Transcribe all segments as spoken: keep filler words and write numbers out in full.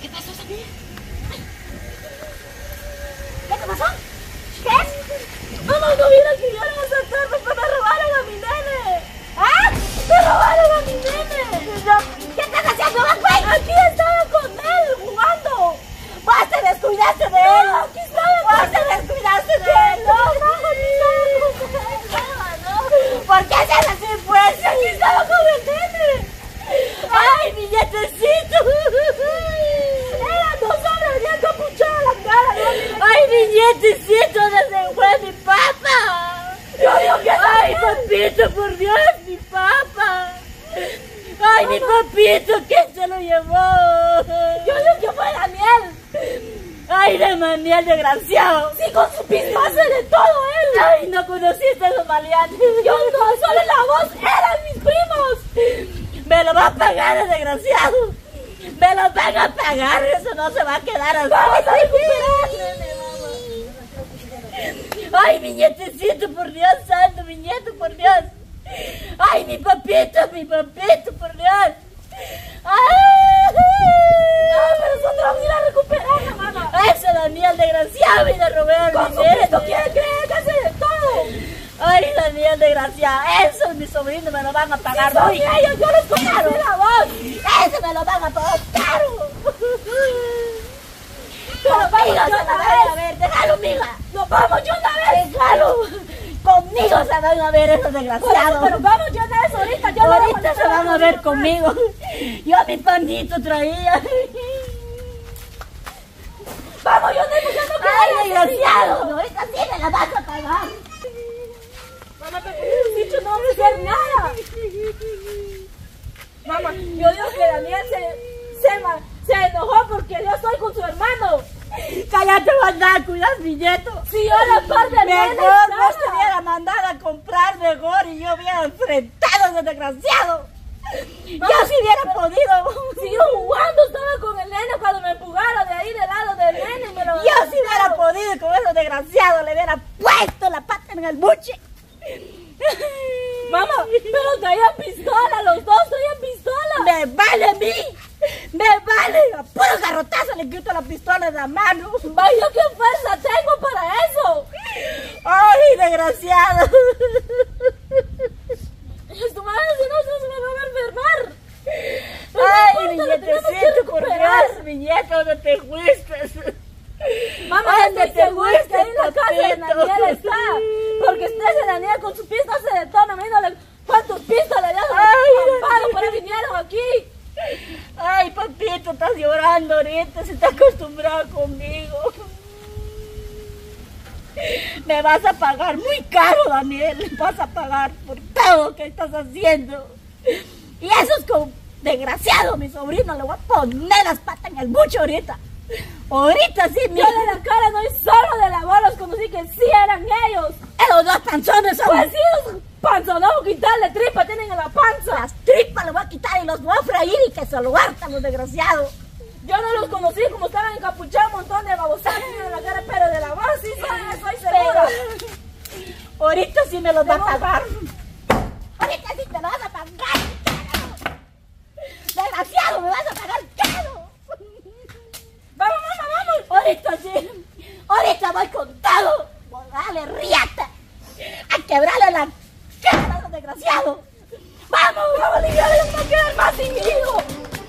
¿Qué pasó, Samir? ¿Qué te pasó? ¿Qué es? Mamá, no vieron que yo era a saltar porque me robaron a mi nene. ¿Ah? ¡Me robaron a mi nene! ¿Qué estás haciendo, güey? Aquí estaba con él jugando. ¡Vos te descuidaste de él! No, aquí estaba ¡Vos con te él. descuidaste de él! No, no, aquí estaba con él. No, no. ¿Por qué haces así, pues? Aquí estaba con el nene. ¡Ay, mi nietecito! Era dos hombres bien capuchados la cara. ¿No? ¡Ay, mi nietecito! ¿Dónde se fue mi papá? Yo digo que ¡Ay, papito, por Dios, mi papá! ¡Ay, mi papito, ¿quién se lo llevó? Yo digo que fue Daniel. ¡Ay, de Daniel, desgraciado! Sí, con su pisto hace de todo él. ¡Ay, no conociste a los maleantes! Yo no, solo la voz eran mis primos. ¡Me lo va a pagar el desgraciado! ¡Me lo van a pagar! ¡Eso no se va a quedar así! Vamos a recuperar. ¡Ay, mi nietecito, por Dios santo, mi nieto, por Dios! ¡Ay, mi papito, mi papito, por Dios! ¡Ay! No, pero nosotros vamos a ir a recuperarla, mamá. ¡Ese Daniel desgraciado viene a robar Con mi su pisto nieto! quiere creer que hace de todo. ¡Ay, Daniel desgraciado! ¡Eso mis sobrinos me lo van a pagar! Sí, son muy ellos, yo les conocí caro! la voz. ¡Eso me lo van a pagar caro! Pero vamos Conmigo de se una van a vez. ver, déjalo, mija. Nos vamos de una vez. Déjalo. Conmigo se van a ver esos Por eso, desgraciados. pero vamos de una vez ahorita. Yo no Ahorita dejo se de van a ver conmigo. Yo a mi panito traía. Vamos, yo no, yo no quiero. Ay, desgraciado. Ahorita sí me la vas a pagar. Mamá, pero con ese dicho no vamos a hacer nada. Mamá, yo digo que Daniel se, se, ma- se enojó porque yo estoy con su hermano. Cállate, mandar, cuidas mi nieto. Si yo era parte del nene, Mejor vos nada. te hubiera mandado a comprar mejor y yo hubiera enfrentado a ese desgraciado. Yo si hubiera podido. Si yo jugando estaba con el nene cuando me empujaron de ahí del lado del nene y me lo Yo si hubiera podido con esos desgraciados le hubiera puesto la pata en el buche. Mamá, pero traían pistola, los dos traían pistola. Me vale a mí. Me vale. A puro garrotazo le quito la pistola de la mano. Vaya, ¿qué fuerza tengo para eso? Ay, desgraciado. Tu madre, si no, se me va a enfermar. Ay, mi No, la tenemos que nietecito, por recuperar. Dios, mi nieto, ¿dónde te fuiste? Mamá, ¿Dónde estoy te segura que fuiste, ahí en la casa de papito? Daniel está. Porque ese Daniel con su pista hace de todo. A mí no le... ¿Cuántos pistas le das Ay, amparo para vinieron aquí? Ay, papito, estás llorando ahorita, se está acostumbrado conmigo. Me vas a pagar muy caro, Daniel. Me vas a pagar por todo lo que estás haciendo. Y eso es como desgraciado, mi sobrino. Le voy a poner las patas en el bucho ahorita. Ahorita sí, Yo mira. de la cara no es solo de la voz, los conocí que sí eran ellos. Esos dos panzones son. Pues sí, los panzones, quitarle tripa tienen en la panza. Las tripas le voy a quitar y los voy a freír y que se lo hartan los desgraciados. Yo no los conocí como estaban encapuchados, un montón de babosadas en la cara, pero de la voz sí soy, soy segura. Ahorita sí me los va a Pero- pagar. Ahorita sí te lo vas a pagar caro. Desgraciado, me vas a pagar caro. Vamos, mamá, vamos. Ahorita sí. Ahorita voy con todo. Voy a darle riata. A quebrarle la cara a los desgraciados. ¡Vamos! Vamos, Lidia, no quiero quedar más sin mi hijo.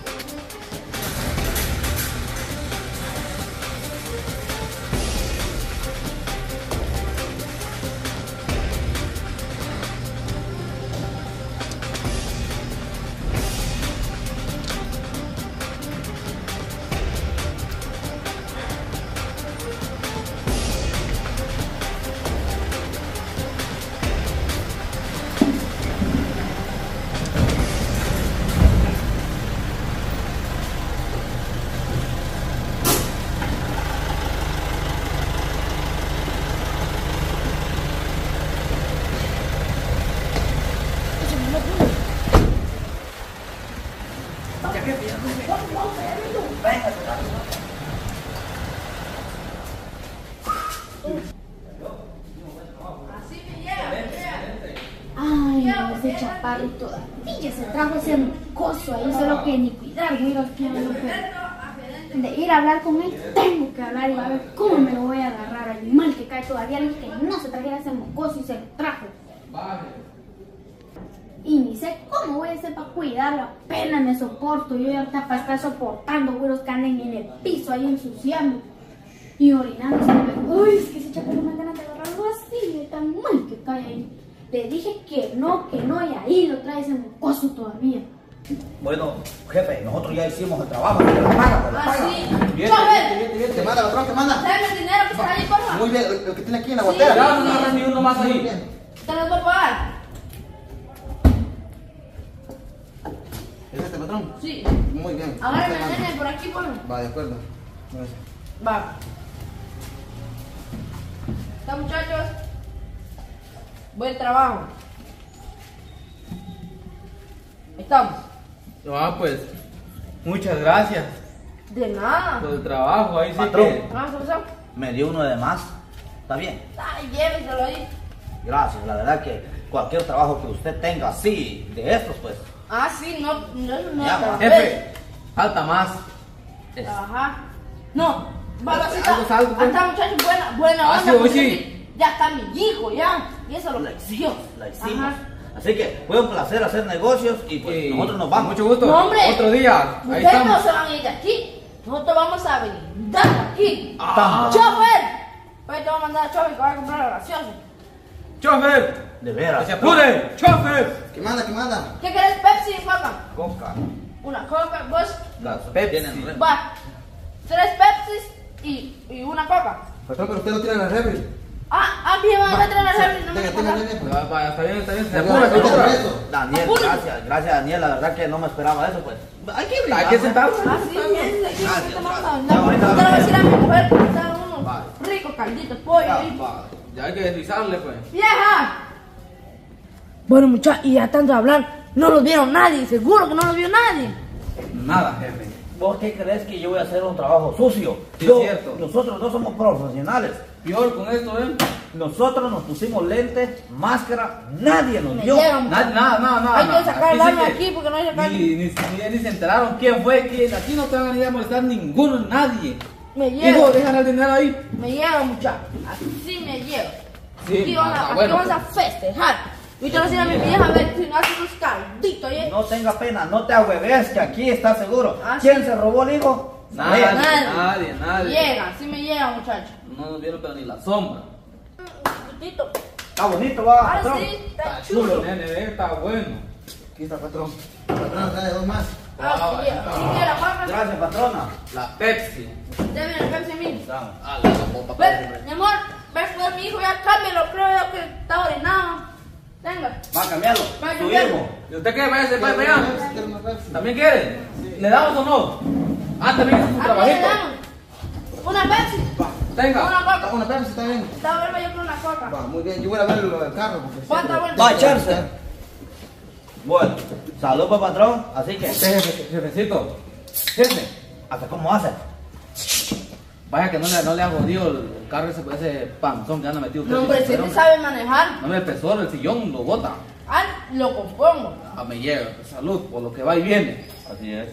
Ay, no, ese chaparro todavía se trajo ese coso ahí, solo que ni cuidar, mira que me lo pego. de ir a hablar con él, tengo que hablar y va a ver cómo me lo voy a agarrar al mal que cae todavía. Le dije que no se trajera ese mocoso y se lo trajo. Y ni sé cómo voy a hacer para cuidarlo, apenas me soporto. Yo ya ahorita para estar soportando güeros que anden en el piso ahí ensuciando y orinando. Uy, es que ese chacal me ganas de agarrarlo así, tan mal que cae ahí. Le dije que no, que no, y ahí lo trae ese mocoso todavía. Bueno, jefe, nosotros ya hicimos el trabajo, te la paga, te la Ah, paga. sí. Bien, Chofer. bien, bien, bien, te manda, patrón, te manda. Dame el dinero que está ahí, por favor. Muy bien, el, el que tiene aquí en la Sí. botella. Ya no agarras ni uno más Muy ahí. bien. Te lo voy a pagar. ¿Es este, patrón? Sí. Muy bien. Ahora Te me manda. nene por aquí, por favor. Va, de acuerdo. Gracias. Va. ¿Está, muchachos? Buen trabajo. Ahí estamos. Ah, pues, muchas gracias De nada. por el trabajo. Ahí sí Patrón. que... Ah, ¿qué pasó? Me dio uno de más. ¿Está bien? Ay, lléveselo ahí. Gracias, la verdad que cualquier trabajo que usted tenga así, de estos, pues. Ah, sí, no, no, no. Ya, tal va. vez. Jefe, falta más. Es- Ajá. No, va Algo, a está. algo, algo, pues. Hasta muchachos, buena, buena Ah, onda. sí, hoy porque sí. Ya está mi hijo, ya. Y eso lo La hicimos, la hicimos. Ajá. Así que fue un placer hacer negocios y pues Y nosotros nos vamos. Mucho gusto. No, hombre. Otro día. Ahí Ustedes no estamos. se van a ir de aquí. Nosotros vamos a brindar aquí. Ah. ¡Chofer! Hoy te voy a mandar a Chofer que va a comprar la graciosa. ¡Chofer! De ¡Que veras. se apure! ¡Chofer! ¿Qué manda, qué manda? ¿Qué querés, Pepsi, Coca? Coca. Una Coca, vos. Las Pepsi. tienen re- Va. Tres Pepsis y, y una Coca. Patrón, pero usted no tiene la refri. Ah, ah, bien, va a traer la refri. No me Tenga, tenga, pasa. tenga. Va, va, está bien, está bien. Se Ya, apura, se ahorita apura. regreso. Daniel, Apúrate. gracias, gracias Daniel, la verdad que no me esperaba eso, pues. Hay que brindar, Hay que ¿no? sentarse. Ah, sí, bien, aquí Gracias, aquí tomamos gracias. la- Ya, ahorita Yo le voy a decir a mi mujer que me haga Vale. unos ricos calditos de pollo. Ya, ahí. va. Ya hay que deslizarle, pues. ¡Vieja! Bueno, muchachos, y ya tanto de hablar, no los vieron nadie, seguro que no los vio nadie. Nada, jefe. ¿Vos qué crees que yo voy a hacer un trabajo sucio? Sí, Yo- es cierto. Nosotros no somos profesionales. Peor con esto, ¿eh? Nosotros nos pusimos lentes, máscara, nadie nos Me vio. llegan. Nada, nada, nada, nada. Hay que sacar el sí arma que aquí porque no hay que sacar- Ni, ni, ni, ni se enteraron quién fue, quién. Aquí no te van a ir a molestar ninguno, nadie. Me Hijo, llevo, dejan el dinero ahí. me llevo, muchachos. Así me llevo. Sí, aquí vamos, a, ah, aquí bueno, vamos a festejar. Y te voy a decir a mi vieja, a ver si no hace unos calditos, ¿eh? No tenga pena, no te ahueves, que aquí está seguro. Ah, ¿Quién se robó el hijo? Nadie, Nadie. Nadie. nadie, nadie. Llega, así me llega, muchachos. No nos vieron pero ni la sombra. Calentito. Está bonito, va, Ahora patrón. sí, está Está chulo, chulo. nene, eh, está bueno. Aquí está, patrón. Patrón, trae dos más. Ah, sí, llega. Si quiere, Juanma, Gracias, patrona. La Pepsi. deme el Pepsi a mí. Vamos. Ah, la copa, Ven, mi amor, ves que mi hijo ya cámbialo, creo yo que está orinado. Venga. Va a cambiarlo. Va a Tu cambiarlo. hijo. ¿Y usted qué? Váyase para ¿Quiere allá. una Pepsi? ¿Quiere una Pepsi? ¿También quiere? ¿Le damos o no? Ah, también es su Aquí le trabajito. damos. Una Pepsi. Tenga. Una Coca. Una Pepsi está bien. Está bueno, yo con una Coca. Va, muy bien. Yo voy a ver lo del carro. Porque ¿Cuánta siempre- vuelta? Va a echarse. Bueno, salud, pues, patrón. Así que, Usted, jefe, jefecito. Jefe. ¿hasta cómo hace? Vaya que no le, no le ha jodido el carro ese, ese panzón que anda metido usted. No, hombre, si Pero, te sabe manejar, No me pesó el sillón, lo bota. ah, lo compongo. Ah, me llega. Salud, por lo que va y viene. Así es.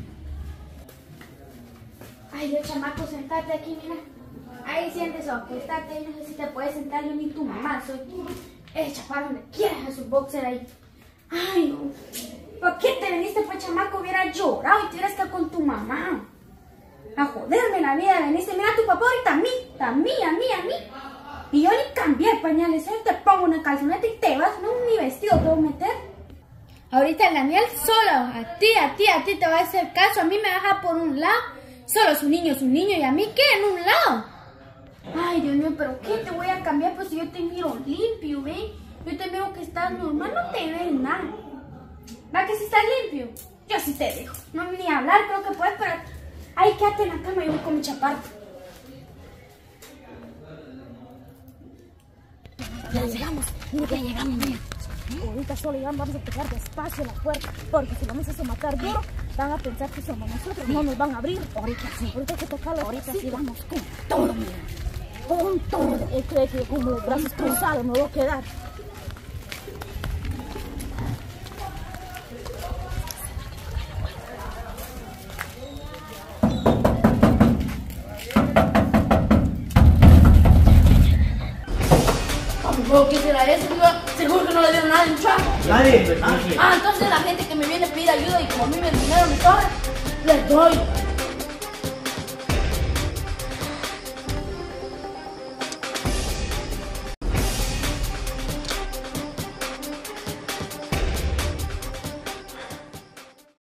Ay, Dios, chamaco, sentate aquí, mira. Ahí siéntese, acostate. No sé si te puedes sentar, yo ni tu mamá soy. Eh, chaparro, donde quieras a su boxer ahí. Ay, no. ¿Por qué te viniste, pues, chamaco? Hubiera llorado y te hubieras quedado con tu mamá. A joderme la vida, veniste. Mira a tu papá ahorita a mí, a mí, a mí, a mí. Y yo ni cambié pañales. Él te pongo una calzoneta y te vas, no, ni vestido te voy a meter. Ahorita el Daniel solo, a ti, a ti, a ti te va a hacer caso. A mí me baja por un lado. Solo su niño, su niño. ¿Y a mí qué? En un lado. Ay, Dios mío, ¿pero qué te voy a cambiar? Pues si yo te miro limpio, ¿ve? Yo te veo que estás normal, no te ves nada. ¿Va que si estás limpio? Yo sí te dejo. No, ni hablar creo que puedes, pero... Ay, quédate en la cama, yo voy con mi chaparro. Ya llegamos, ya llegamos, mira. Ahorita solo llegamos, vamos a tocar despacio la puerta, porque si vamos a matar duro, van a pensar que somos nosotros, no nos van a abrir. Ahorita sí, ahorita hay que tocarlo, ahorita sí, vamos con todo, mira. Con todo. Él cree que con los brazos cruzados me voy a quedar. ¿O qué será eso, muchacho? Seguro que no le dieron nada, muchacho. Nadie, nadie. Ah, entonces la gente que me viene a pedir ayuda y como a mí me el dinero me sobra, les doy.